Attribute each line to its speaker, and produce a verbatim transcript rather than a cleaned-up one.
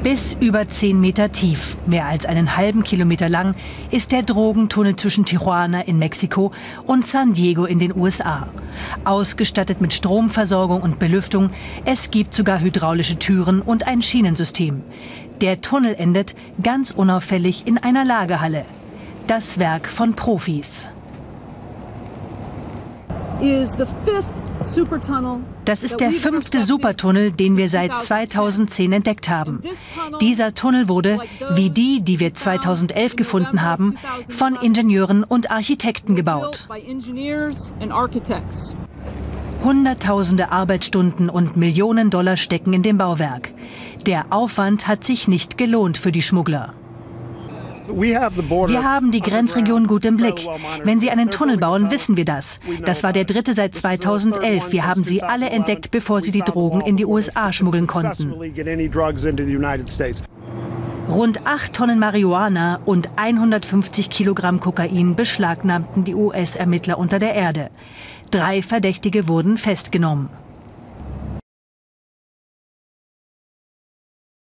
Speaker 1: Bis über zehn Meter tief, mehr als einen halben Kilometer lang, ist der Drogentunnel zwischen Tijuana in Mexiko und San Diego in den U S A. Ausgestattet mit Stromversorgung und Belüftung, es gibt sogar hydraulische Türen und ein Schienensystem. Der Tunnel endet ganz unauffällig in einer Lagerhalle. Das Werk von Profis. Das ist der fünfte Supertunnel, den wir seit zweitausendzehn entdeckt haben. Dieser Tunnel wurde, wie die, die wir zweitausendelf gefunden haben, von Ingenieuren und Architekten gebaut. Hunderttausende Arbeitsstunden und Millionen Dollar stecken in dem Bauwerk. Der Aufwand hat sich nicht gelohnt für die Schmuggler. Wir haben die Grenzregion gut im Blick. Wenn sie einen Tunnel bauen, wissen wir das. Das war der dritte seit zweitausendelf. Wir haben sie alle entdeckt, bevor sie die Drogen in die U S A schmuggeln konnten. Rund acht Tonnen Marihuana und hundertfünfzig Kilogramm Kokain beschlagnahmten die U S-Ermittler unter der Erde. Drei Verdächtige wurden festgenommen.